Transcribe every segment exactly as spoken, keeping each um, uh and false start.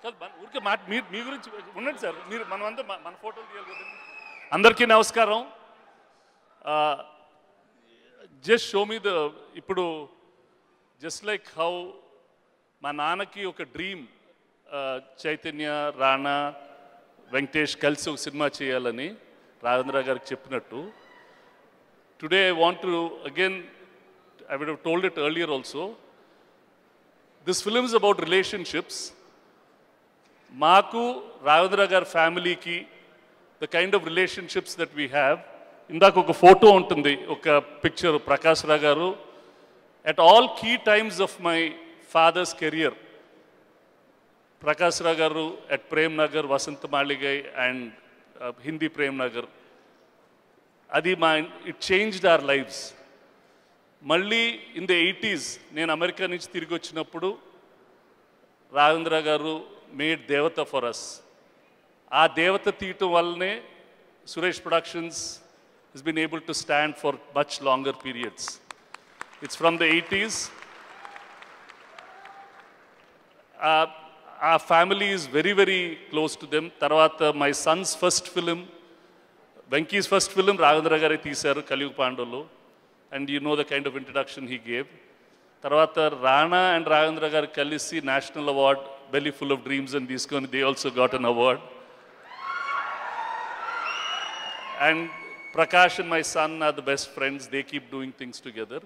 ఊరికే మాట మీ మీ గురించి ఉండండి సార్, మీరు మనమంతా మన ఫోటోలు తీయాలి కదండి. అందరికీ నమస్కారం. జస్ట్ షో మీ ద ఇప్పుడు జస్ట్ లైక్ హౌ మా నాన్నకి ఒక డ్రీమ్ చైతన్య, రాణా, వెంకటేష్ కలిసి ఒక సినిమా చేయాలని రాఘవేంద్ర గారికి చెప్పినట్టు, today I want to again, I would have told it earlier also, this film is about relationships. మాకు రాఘవేంద్ర గారి ఫ్యామిలీకి the kind of relationships that we have. ఇందాక ఒక ఫోటో ఉంటుంది, ఒక పిక్చర్ ప్రకాష్ రావు గారు at all key times of my father's career. Prakash Rao garu at Prem Nagar, Vasant Maligai and uh, Hindi Prem Nagar. Adi ma, it changed our lives. Malli in the eighties, nenu America nunchi tirigi vachinappudu Ravindra garu made Devata for us. Aa Devata teetam vallane Suresh Productions has been able to stand for much longer periods. It's from the eighties. Uh, our family is very, very close to them. Tarvata, my son's first film, Venki's first film, Raghavendra Gari Teesaru, Kaliyug Pandolu. And you know the kind of introduction he gave. Tarvata, Rana and Raghavendra Gari Kalisi National Award, Belly Full of Dreams and Disconi, they also got an award. And Prakash and my son are the best friends. They keep doing things together.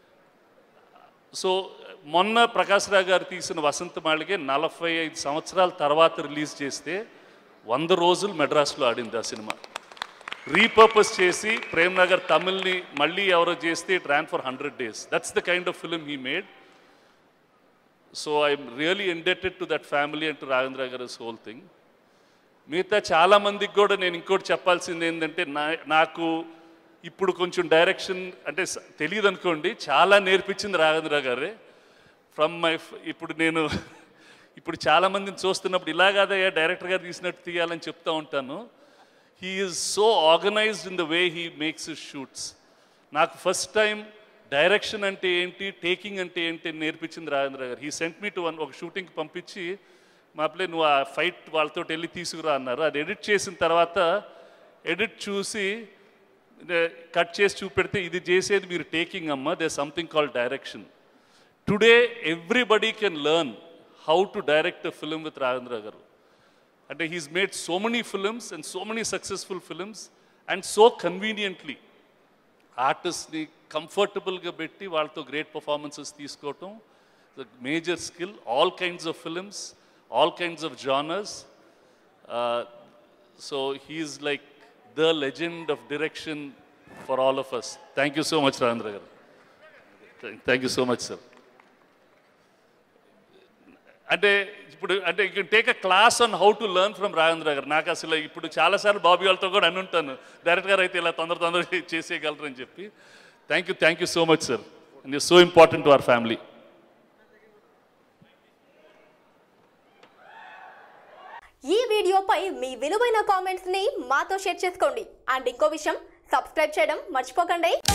So మొన్న ప్రకాష్ రావు గారు తీసిన వసంత మాళిగే నలభై ఐదు సంవత్సరాల తర్వాత release చేస్తే వంద రోజులు మెడ్రాస్లో ఆడింది ఆ సినిమా. రీపర్పస్ చేసి ప్రేమ్ నగర్ తమిళ్ని మళ్ళీ ఎవరో చేస్తే it ran for hundred days. That's the kind of film he made. So I'm really indebted to that family and to Raghavendra గారిస్ హోల్ థింగ్. మిగతా చాలామందికి కూడా నేను ఇంకోటి చెప్పాల్సింది ఏంటంటే, నా నాకు ఇప్పుడు కొంచెం డైరెక్షన్ అంటే తెలియదు అనుకోండి, చాలా నేర్పించింది రాఘవేంద్ర గారే. ఫ్రమ్ మై ఇప్పుడు నేను ఇప్పుడు చాలామందిని చూస్తున్నప్పుడు ఇలా కాదయ్యా డైరెక్టర్ గారు తీసినట్టు తీయాలని చెప్తూ ఉంటాను. He is so organized in the way he makes his shoots. నాకు ఫస్ట్ టైం డైరెక్షన్ అంటే ఏంటి, టేకింగ్ అంటే ఏంటి నేర్పించింది Raghavendra garu. He sent me to one ఒక షూటింగ్కి పంపించి, మాప్లే నువ్వు ఆ ఫైట్ వాళ్ళతో వెళ్ళి తీసుకురా అన్నారు. అది ఎడిట్ చేసిన తర్వాత ఎడిట్ చూసి కట్ చేసి చూపెడితే ఇది చేసేది మీరు టేకింగ్ అమ్మ, they something called direction. Today everybody can learn how to direct a film with Raghavendra garu. అంటే he's made so many films and so many successful films and so conveniently ఆర్టిస్ట్ని కంఫర్టబుల్గా పెట్టి వాళ్ళతో గ్రేట్ పర్ఫార్మెన్సెస్ తీసుకోవటం, the major skill. All kinds of films, all kinds of genres. So he's like the legend of direction for all of us. Thank you so much, Ravindra garu. Thank you so much, sir. అంటే ఇప్పుడు అంటే you can take a class on how to learn from Raghavendra garu. నాకు అసలు ఇప్పుడు చాలాసార్లు బాబీ వాళ్ళతో కూడా అని ఉంటాను, డైరెక్టర్ గారు అయితే ఇలా తొందర తొందరగా చేసేయగలరు అని చెప్పి. Thank you thank you so much sir, and you so important to our family. ఈ వీడియోపై మీ విలువైన కామెంట్స్ ని మాతో షేర్ చేసుకోండి. అండ్ ఇంకో విషయం, సబ్స్క్రైబ్ చేయడం మర్చిపోకండి.